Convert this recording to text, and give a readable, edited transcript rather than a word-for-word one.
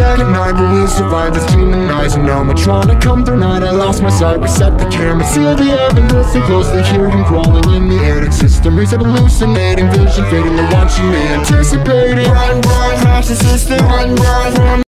at night, but we'll survive this demonizing animatronic. Come through night, I lost my sight. Reset the camera, seal the heaven, listen closely, hear him crawling in the attic system. He's hallucinating, vision fading, they're watching me, anticipating. Run, run, crash the system. Run, run, run.